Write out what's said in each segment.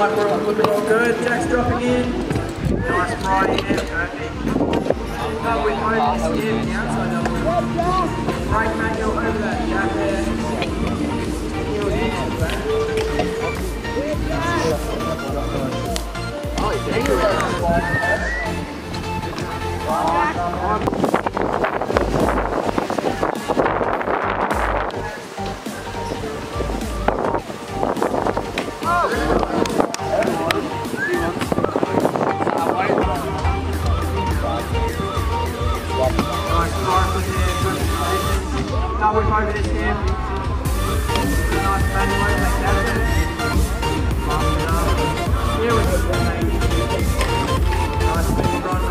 We're all good. Jack's dropping in. Nice right in. Perfect. Double bonus in the outside double. Brake manual over that gap there. Heel into that. Oh, Double over this hip. Nice manual over that gap there. Here we go. Nice big run.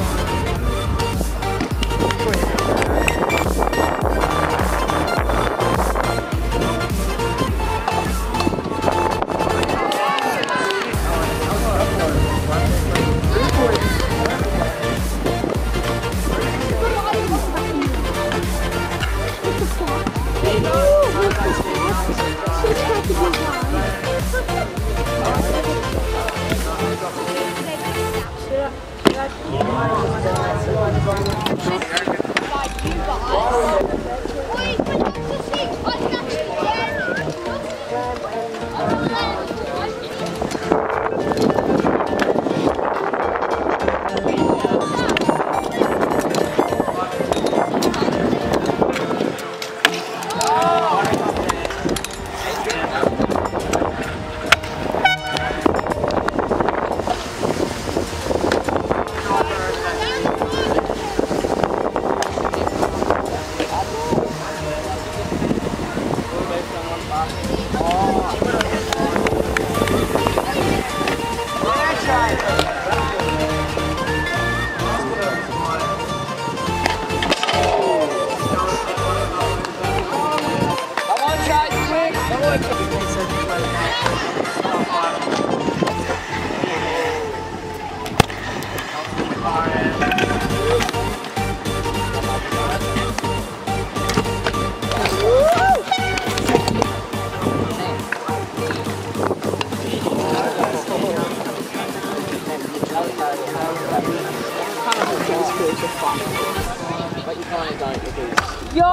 Yo!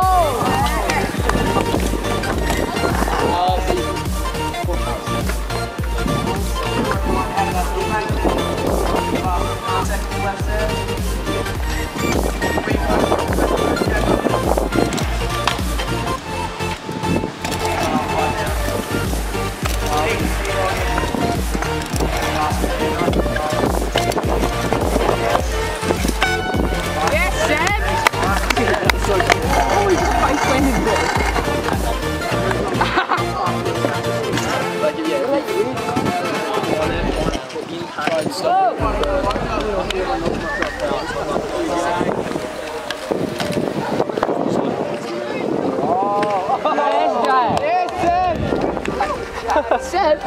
Seb!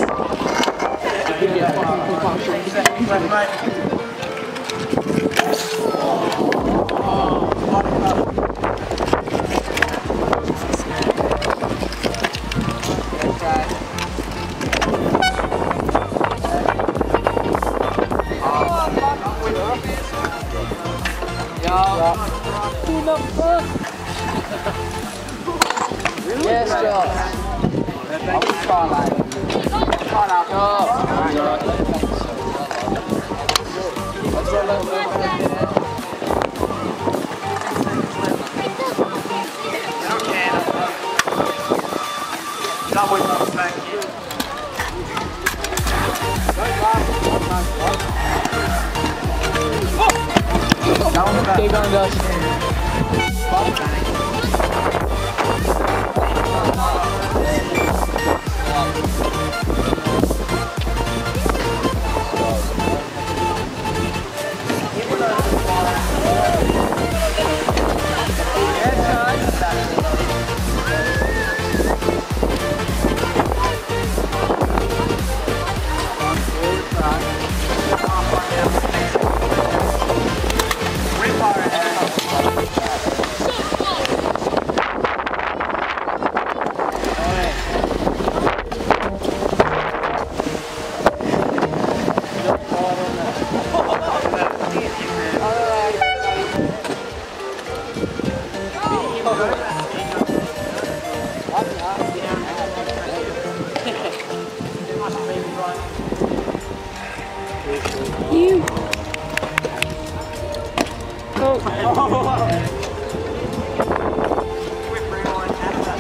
Yes, Josh. I will try that. Keep going, Josh. Whip rewind, out of that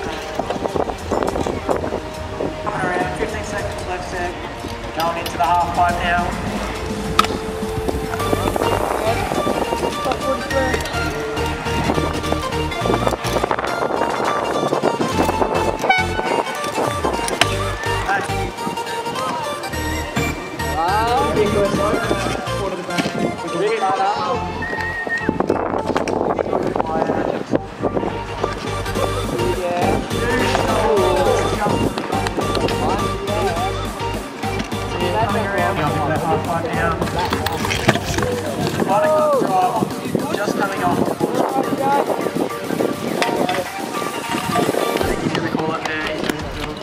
man. Coming around, 15 seconds left set. Going into the half pipe now. Big good slow. Quarter the back. Big coming around. That half pipe now. Quite a good drop. Just coming off. I think he's going to call it there. He's going to build.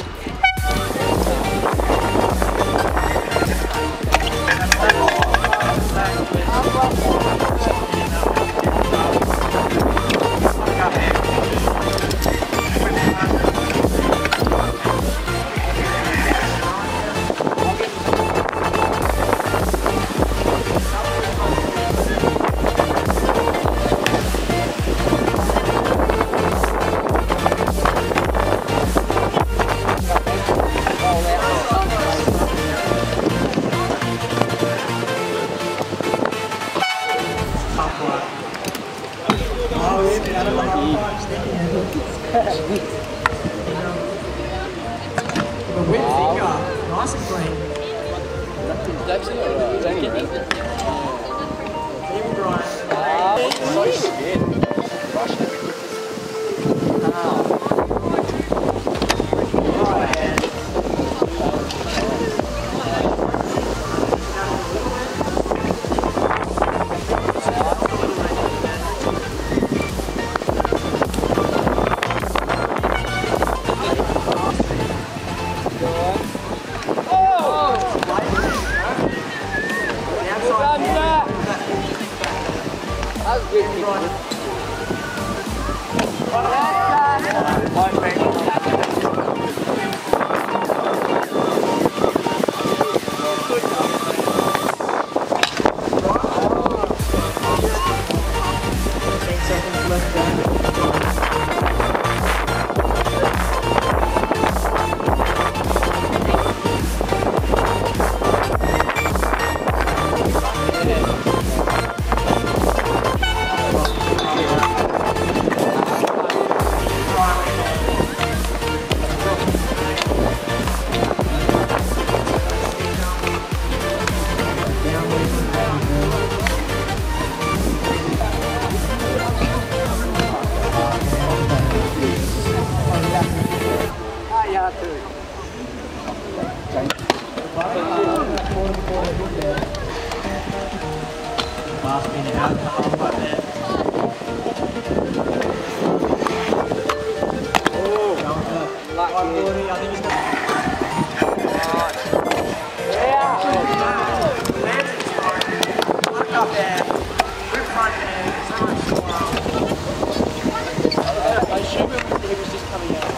The whip finger, nice and clean. Even Brian. Last minute out, half right there. Oh, lucky. I think he's got look up there. Whip front there. So much I assume he was just coming out.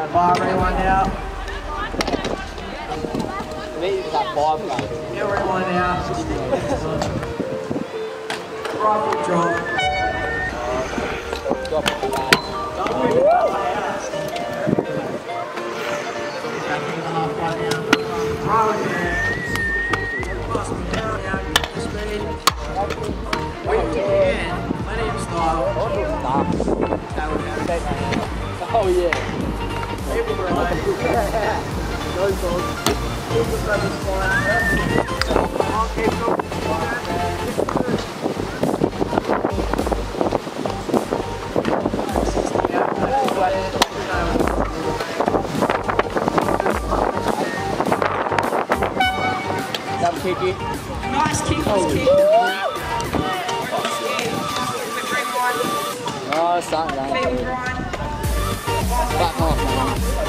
Bar rewind out. Maybe it's that 5 gun. Heel rewind out. Right foot drop. Drop it back. Double whip out. Back into the half right now. Right with your hands. Pass them down, out, get the speed. Whip it again. Plenty of style. Oh yeah. People right. Go dog. Keep the brothers flying. Come on, keep going. Double kick it. Nice kick, kick. Oh, it's starting down. Field grind. Back off, man.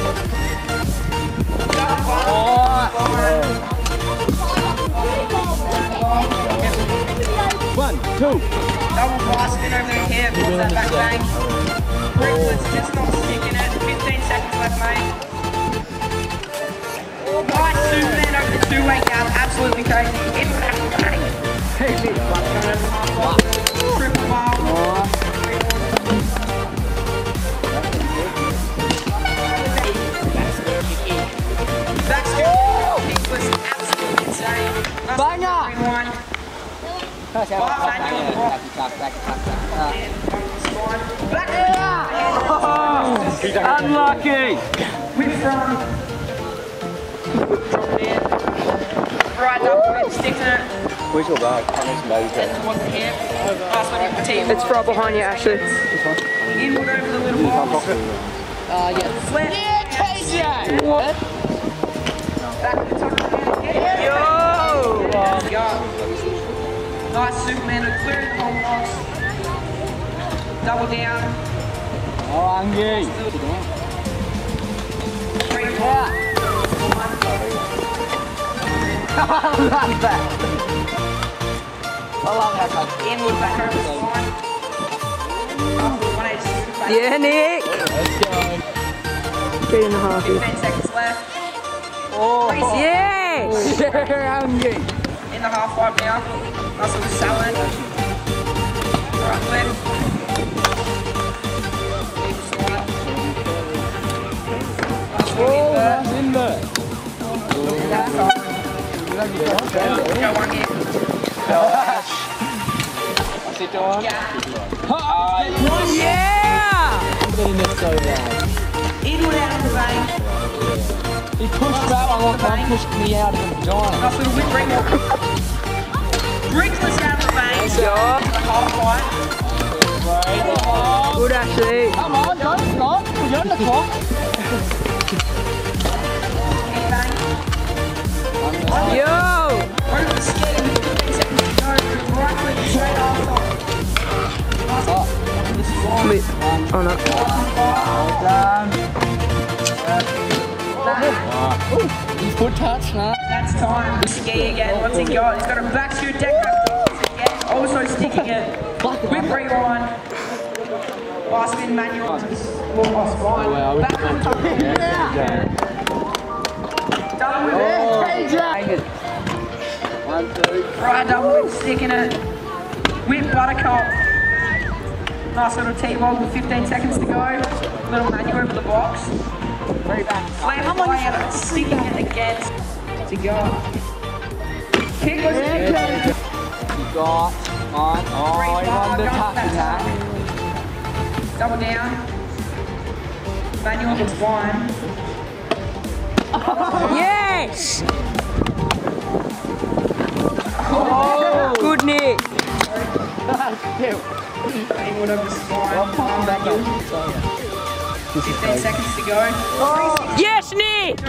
Oh! 1, 2. Double pass, spin over the hip, what's that back bang? Bricklets just not sticking it. 15 seconds left, mate. Nice Superman over the two-way gap, absolutely crazy. In back bang. Triple bar. Back scoop. Kick was absolutely insane. Banger! One. Unlucky! Whip from. Drop it in. Right up, whip, stick to it. Where's your bag? Head towards the hip. Last one, team. It's right behind you, Ashley. Inward over the little box. Yeah. Flat. Yeah, KJ! What? Back to the top of the head. Yo! Go. Nice Superman to clear the whole box. Double down. Oh, Angie. Three, four. I love that. I love that. Inward back over the spine. After 180 back. Yeah, Nick! Let's go. 3.5. 15 seconds left. Oh, Yes! yeah, Angie. In the half pipe now. Nice little salad. Right flip. Leave slide. Nice Oh, little that's in there. Go one here. What's it doing? Yeah. Yeah! I'm getting this so bad. Inward out of the vein. He pushed that one off and pushed me out of the vagina. Nice little whip ring. Brickless out of the vein. Yeah. The half pipe. Good, Ashley. Come on, don't stop. You're on the clock. Head bang. Yo! Over the ski with 15 seconds to go. Right foot straight after. Nice. This is one. Wait. Oh no. He's good touch, huh? That's time. Ski again. What's he got? He's got a back shoot deck again. Also sticking it. Whip rewind. Last spin manual. Oh, spine. Wow. Back on top. Double whip. KJ! 1, 2. Right double whip. Sticking it. Whip buttercup. Nice little T-ball with 15 seconds to go. Little manual over the box. Very back. Slam play it, sticking it against to go. Kick was You got on. Oh, he won the touch attack. Double down. Manual was one. Yes! Oh! Good, Nick. Manual over spine. Manual. 15 seconds to go. Yes, Nick!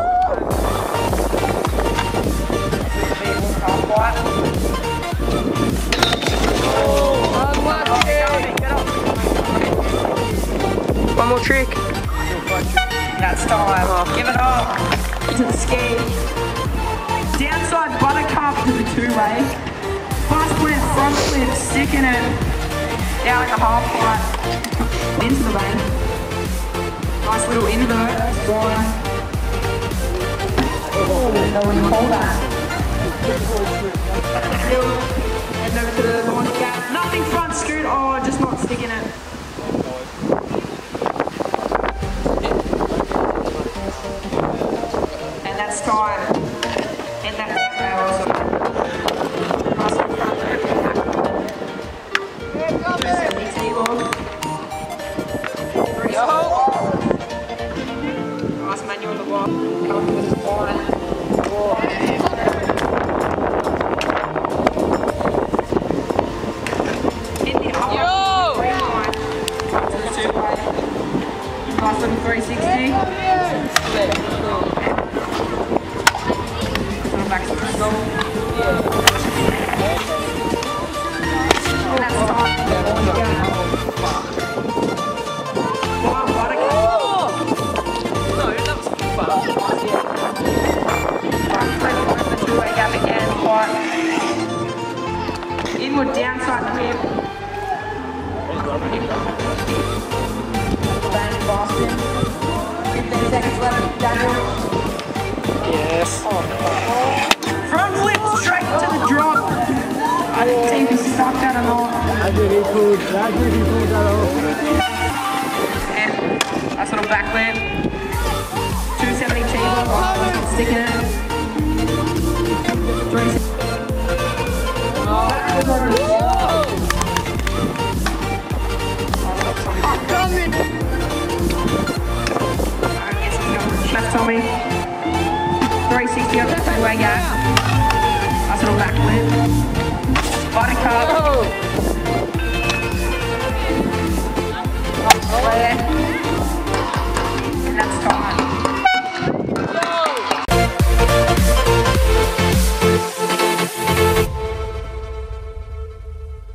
One more trick. That's time. Give it up to the ski. Downside buttercup to the two-way. Fast flip, front flip, sticking it. Down like a half pipe. Into the vein. Nice little invert. Fine. No one can hold that. Head over to the launch gap. Nothing front scoot. Oh, just not sticking it. And that's time. And that's also. Nice little front scoot. 270 T-log. Nice manual on the block. Coming with his line. In the upper green line. To the two-way. Nice little 360. Little back to the stop. And that's time. Inward downside whip. Land Boston. 15 seconds left, Daniel. Yes. Front flip straight to the drop. I didn't see if he stuck that or not. That's really cool. That's really cool. And nice little back flip. 270 T-bar, not sticking it. 360. Left Tommy. 360 up the two-way gap. Nice little back flip. Buttercup.